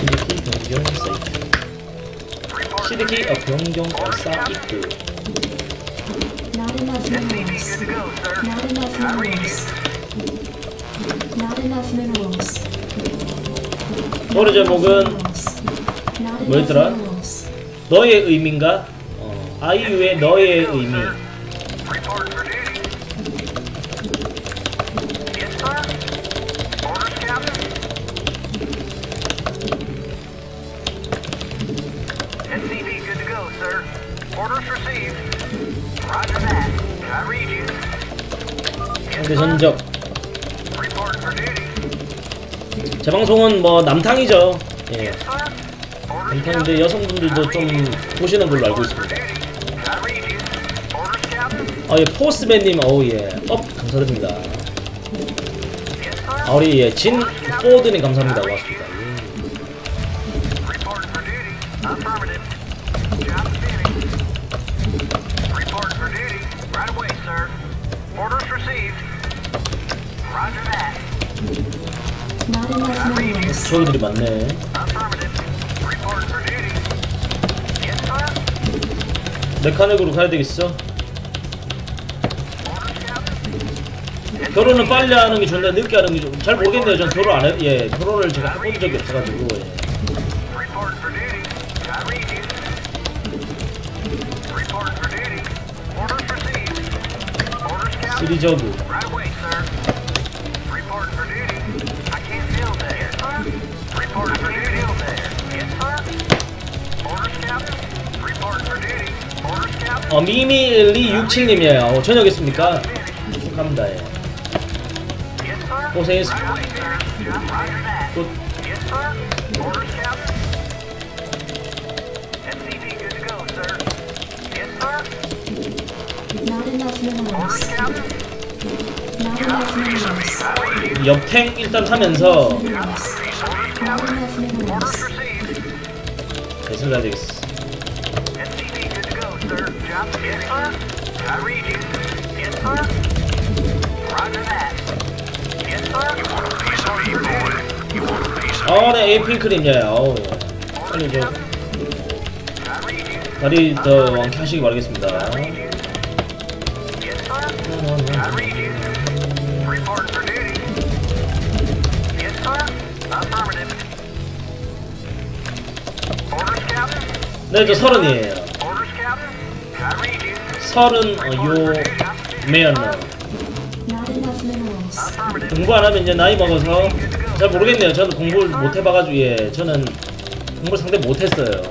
CDK 변경 사이트. CDK 변경 사이트. Not enough minerals. Not enough minerals. Not enough minerals. 노래 제목은 뭐였더라? 너의 의미인가? 아이유의 너의 의미. 상대 전적. 제 방송은 뭐 남탕이죠. 예. 남탕인데 여성분들도 좀 보시는 걸로 알고 있습니다. 예, 포스맨님, 예, 감사드립니다. 우리, 예, 진 포드님 감사합니다. 고맙습니다. 조이들이 많네. 메카닉으로 가야 되겠어. 결혼은 빨리 하는 게 좋은데 늦게 하는 게 좀 잘 모르겠네요. 전 결혼 안 해. 예, 결혼을 제가 해본 적이 없어가지고. 예. 시리저브. 미미리67님이에요. 저녁했습니까? 축하합니다. 예. 고생했습니다. 굿. 역탱 일단 타면서 배슬 가야 되겠어. 네, 에이핑크림이야. 예. 빨리 좀 다리 더 왕쾌하시기 바라겠습니다. 네, 저 30이에요. 30, 요, 매연너. 공부 안 하면 이제 나이 먹어서 잘 모르겠네요. 저는 공부를 못 해봐가지고, 예, 저는 공부를 상당히 못 했어요.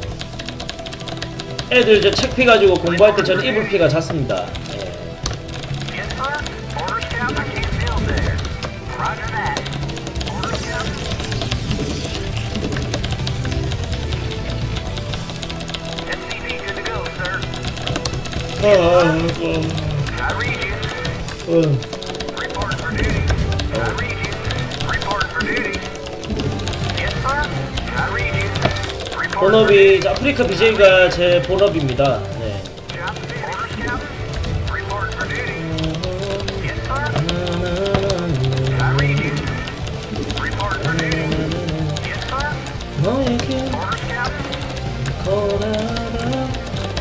애들 저 책 피가지고 공부할 때 저는 이불 피가 잤습니다. 예. 본업이 아프리카 BJ가 제 본업입니다. 네. 너에게 걸어라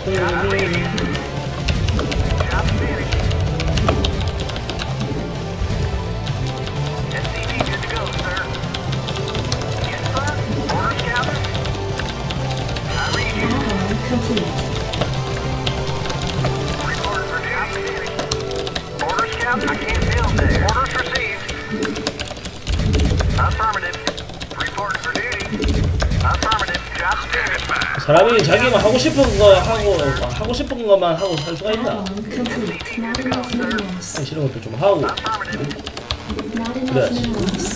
사람이 자기가 하고 싶은 거 하고 싶은 것만 하고 살 수가 있나? 하기 싫은 것도 좀 하고 그래야지.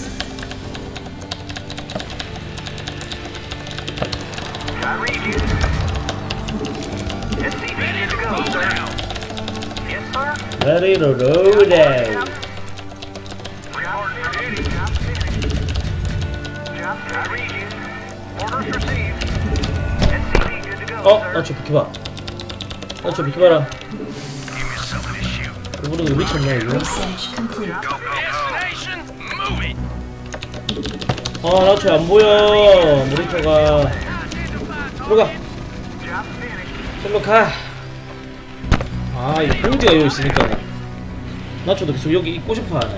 Ready to roll out. 나 저 비켜봐. 나 저 비켜봐라. 이분은 미쳤네 이거. 아 나초 안 보여. 모니터가. 들어가. 절로 가. 아 이 봉지가 여기 있으니까 나초도 계속 여기 있고 싶어 하네.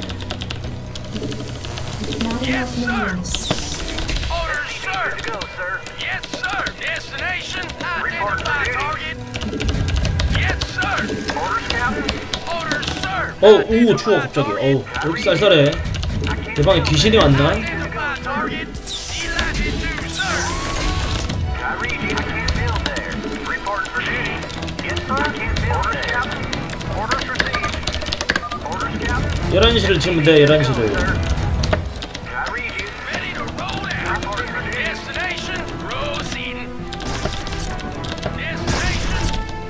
Not enough minerals. Orders, sir. Yes, sir. Destination. Identify target. Yes, sir. Orders, sir. 오 추워 갑자기. 어우 왜 이렇게 쌀쌀해. 내 방에 귀신이 왔나? Identify target. Elected to, sir. I read you. I can't build there. Reporting for duty. Yes, sir. I can't build there. Orders received. Orders, Captain. 11시를 치면 돼. 11시를. I read you. Ready to roll out. Destination. Proceeding. Destination.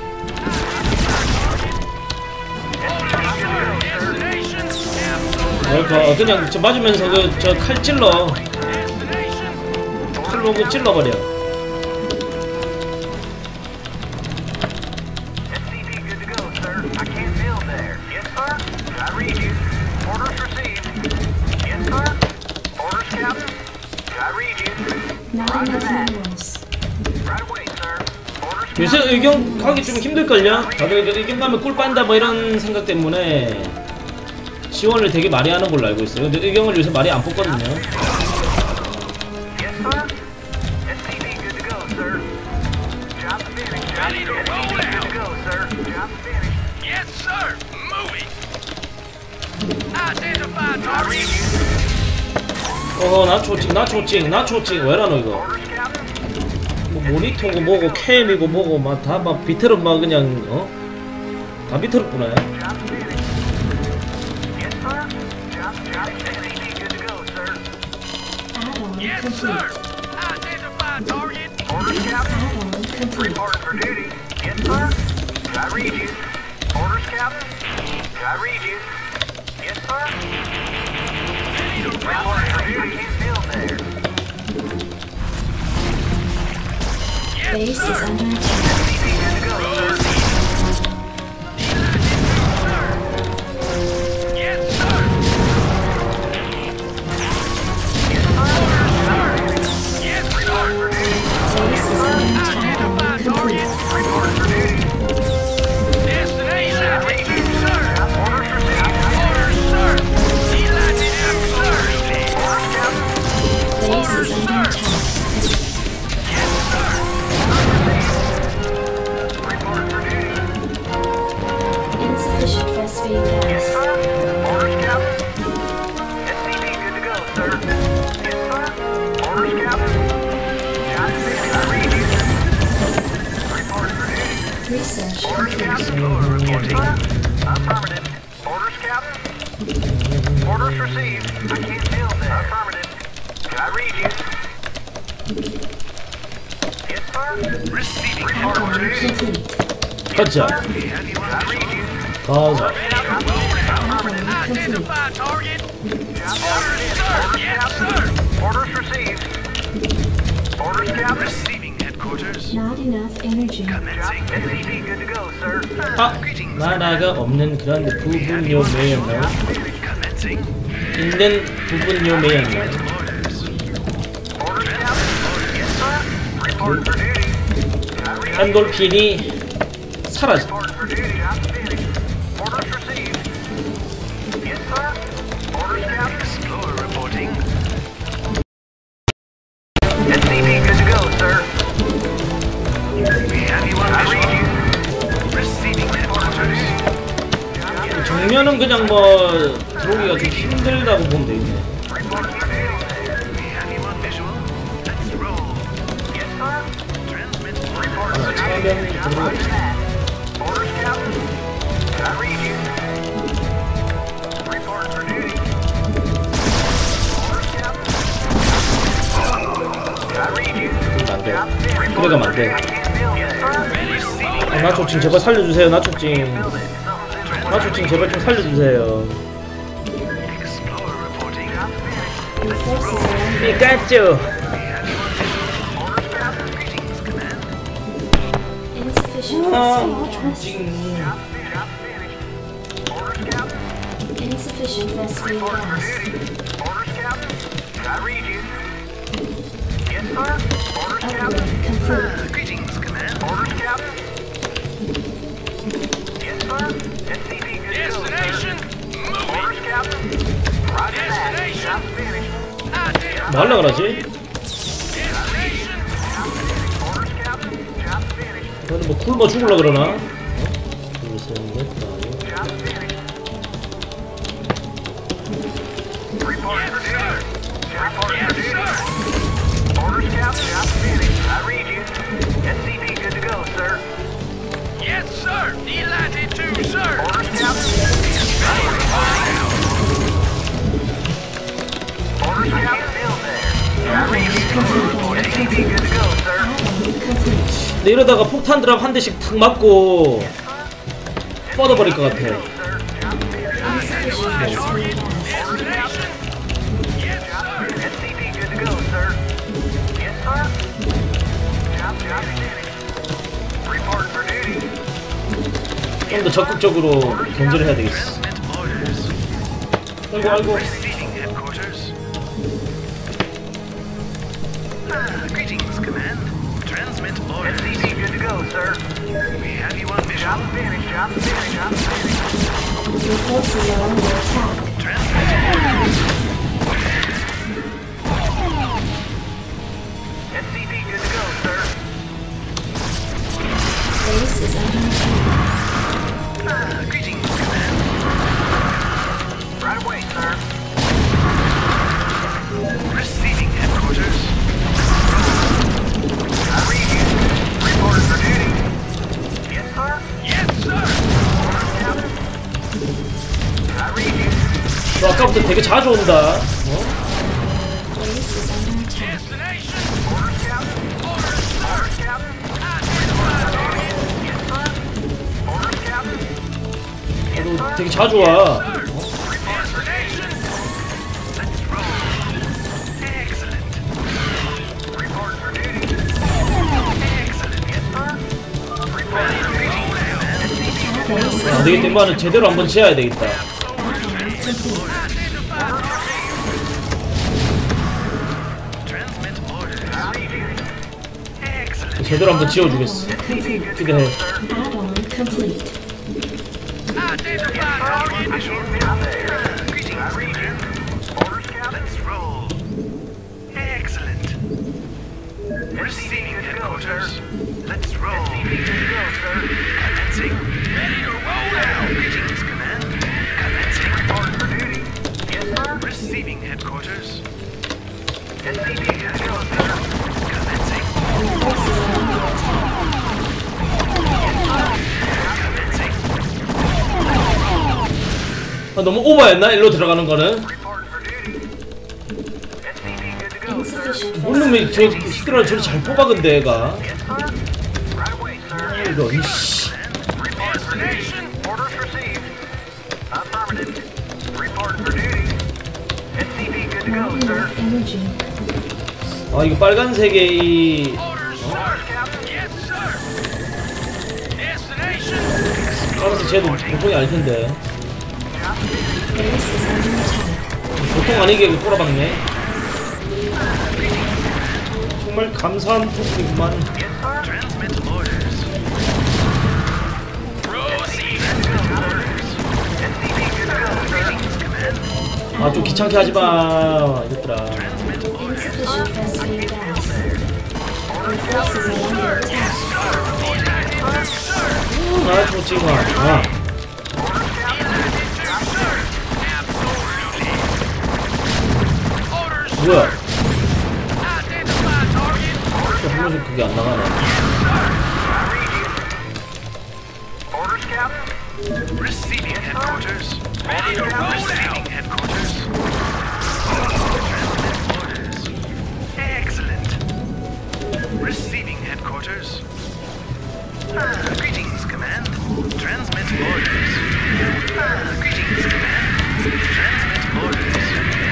Destination. 그러니까 그냥 저 맞으면서 그 저 칼 찔러. Destination. 칼로 그 찔러버려. SCV good to go, sir. I can't build there. Yes, sir. I read you. Orders received. Yes, sir. Orders, Captain. I read you. Not enough minerals. Right away, sir. Orders, 요새 의경 가기 좀 힘들걸요? 다들 의경 가면 꿀 빤다 뭐 이런 생각 때문에 지원을 되게 많이 하는 걸로 알고 있어요. 근데 의경을 요새 많이 안 뽑거든요. Yes, sir. SCV good to go, sir. Job finished. Ready to roll out. Good to go, sir. Job finished. Yes, sir. Moving. Identify target. 나초찡 왜라노 이거. Orders, Captain. 뭐 모니터고 뭐고 캠이고 뭐고 막 비틀어 막 그냥 다 비틀었구나. Job finished. Yes, sir. Job SCV good to go, sir. Add-on Yes, complete. sir. Identify target. Orders, Captain. Add-on complete. Reporting for duty. Yes, sir. I read you. Orders, Captain. I read you. Yes, sir. Reporting for duty. I can't build there. Yes, Base is sir. under attack. SCV good to go, sir. Yes, sir. Yes, sir. Yes, reporting for duty. Base is under attack and complete. Reporting for duty. Destination. I read you, sir. Orders received. Orders, sir. Elected M, sir. Orders, Captain. Base is under attack. Yes, sir. Reporting for duty. Insufficient phosphate Yes, gas. sir. Orders, Captain. SCV good to go, sir. Yes, sir. Orders, Captain. Job finished. I read you. Reporting for duty. Research Orders, complete. Captain. Yes, sir. Affirmative. Orders, Captain. Orders received. I can't build there. Affirmative. I read you. Yes, sir. Receiving. Reporting for Add-on duty. complete. 가자. I read you. 가자. Add-on complete. Identify target. Orders, sir. Yes, sir. Orders received. Orders, Captain. Receiving headquarters. Not enough energy. Commencing. SCV good to go, sir. 아 만화가 없는 그런 부분요매였나요? Commencing. 있는 부분요매였나요? Orders. Orders, Captain. Yes, sir. Reporting for duty. I read you. 엔돌핀이 사라져. Reporting for duty. I'm finished. Orders received. Yes, sir. Orders, Captain. Explorer reporting. SCV good to go, sir. We have you on visual. I read you. Receiving headquarters. 정면은 그냥 뭐 들어오기가 좀 힘들다고 보면 되겠네. Reporting for duty. We have you on visual. Let's roll. Yes, sir. Transmit. Reporting for 차면 duty. 들어오기. Orders, Captain. I read you. Reporting for duty. Orders, Captain. I read you. 안 돼. 그래가면 안 돼. I can't build it. Receiving. 나초찡 제발 살려주세요. 나초찡. 나초찡 제발 좀 살려주세요. Explorer reporting. Your forces are under 피카츄. Orders, Captain. Greetings, Command. insufficient 아, phosphate gas. Orders, Captain. Insufficient phosphate Reporting for gas. duty. Orders, Captain. I read you. Yes, sir. Orders, Captain. Upgrade complete. Greetings, Command. Orders, Captain. Yes, sir. SCV good to go, sir. Orders, Captain. Roger that. Job's finished. 뭐 하려고 그러지? Orders, Captain. Job's finished. 저는 뭐 굶어 죽을라 그러나? 둘, 셋, 넷, 다, Job's finished. Report for duty. Report for duty. Orders, Captain. Job's finished. I read you. SCV good to go, sir. Yes, sir. Delighted to, sir. Orders, Captain. Orders, Captain. Still there. I read you. SCV good to go, sir. Add-on complete. 근데 이러다가 폭탄 드랍 한 대씩 탁 맞고 뻗어버릴 것 같아. Insufficient vestige gas. SCV good to go, sir. Yes, sir. Job finished. Report for duty. 좀 더 적극적으로 견제를 해야 되겠어. Transmit orders. 아이고 아이고. Receiving headquarters. Greetings, Command. Transmit orders. SCV good to go, sir. We have you on mission. Job finished. Job finished. Job finished. Your forces are under attack. Transmit orders. SCV good to go, sir. Base is under attack. Greetings, Command. Right away, sir. Receiving headquarters. I read you. Report for duty. Yes, sir. Yes, sir. Orders, Captain. I read you. 너 아까부터 되게 자주 온다. Base is under attack. Destination. Orders, Captain. Orders, sir. Orders, Captain. Identify target. Yes, sir. Orders, Captain. Yes, 너 sir. 되게 자주 와. Destination. Let's roll. Excellent. Report for duty. Excellent. Yes, sir. Report for duty. Base 안 되겠다. 인마는 제대로 한번 지어야 되겠다. add-on complete. Transmit orders. I read you. Excellent. 제대로 한번 지어주겠어. Complete. 기대해. Add-on complete. Identify target. Greetings, I read you. Command. Orders, Captain. Let's roll. Excellent. Receiving headquarters. Let's roll. Good to go, sir. Commencing. Ready to roll out. Greetings, Command. Commencing. Report for duty. Yes, sir. Receiving headquarters. SCV good to go, sir. Commencing. Your forces are under attack. Commencing. 아, 너무 오버했나? 일로 들어가는 거는? Report for duty. SCV good to go, sir. Insufficient 물놈이 vestige 저 gas. 히드라를 저리 잘 뽑아 근데 얘가. Yes, sir. Right away, sir. 이거 이씨. Report for duty. Orders received. Affirmative. Report for duty. SCV good to go, Running sir. out of energy. 아 이거 빨간색의 이 Orders, sir. Orders, Captain. Yes, sir. Destination. 빨간색 쟤도 보통이 아닐 텐데. Base is under attack. 보통 아니게 꼬라박네. 정말 감사한 부분이구만. Yes, sir. Transmit orders. Proceed. SCV good to go, sir. Greetings, Command. 아 좀 귀찮게 하지 마 이것들아. Transmit orders. Insufficient vestige gas. Your forces are under attack. 아 좋지 마. 아 뭐야? Identify target. 한 번씩 그게 안 나가네. Orders, Captain. Receiving headquarters. Ready to roll out. Headquarters. Transmit orders. Excellent. Receiving headquarters. Greetings, Command. Transmit orders. Greetings, Command. Transmit orders.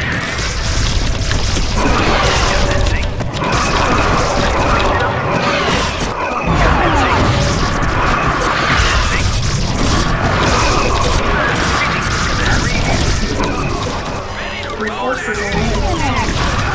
Commencing. Your forces are under attack.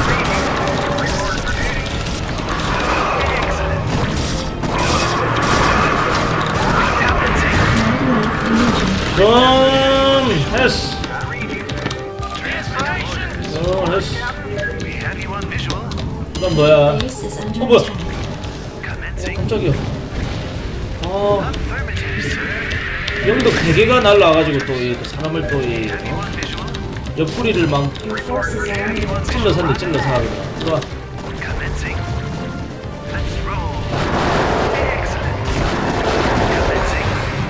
더야. Base is under 뭐야? attack. Commencing. 깜짝이야. 아, Affirmative, sir. 여기도 개개가 날라와가지고 또 이 사람을 또 이 Visual. 옆구리를 막 Your forces are under attack. 찔러서 하거든. 들어와. Commencing. Let's roll. Excellent. Commencing.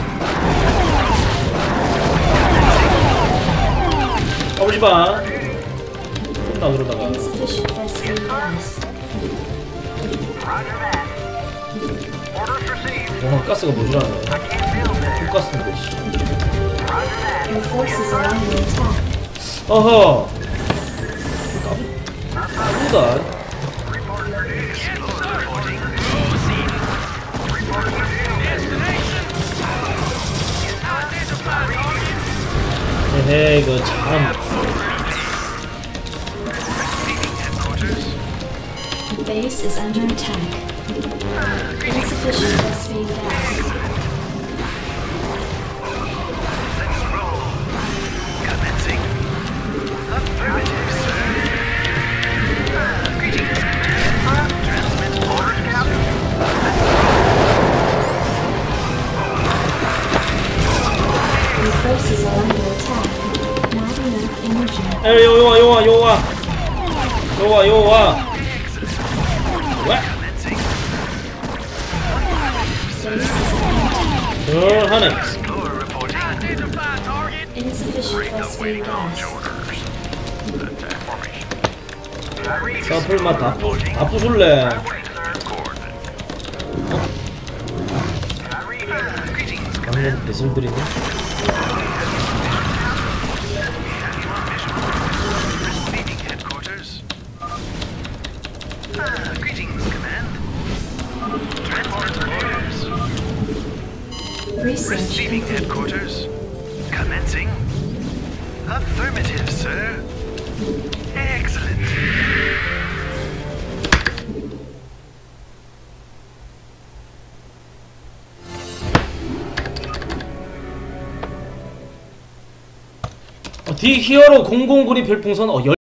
까부지 마. 혼나 그러다가. Insufficient phosphate gas. Roger that. Orders received. 와, 가스가 모자라네. I can't build there. 돈가스인데 씨. Roger that. Your forces are under attack. 어허. 까부다. Reporting for duty. Reporting. Reporting for duty. 에헤이, 이거 참. Receiving headquarters. Base is under attack. Insufficient phosphate gas. Let's roll. Commencing. Affirmative, sir. Greetings, command. Transmit orders, Captain. Your forces are under attack. Not enough energy. 에이, 요와. 왜? Commencing. Base is under attack. 하네. Explorer reporting. Identify target. Insufficient phosphate gas. orders. Attack formation. I read. 서플 맛다 부술래. I read. Greetings, 방금 배설들이네. receiving headquarters. Greetings, command. Transport orders. Research Receiving complete. headquarters. Commencing. Affirmative, sir. Excellent. 디 히어로 009이 별풍선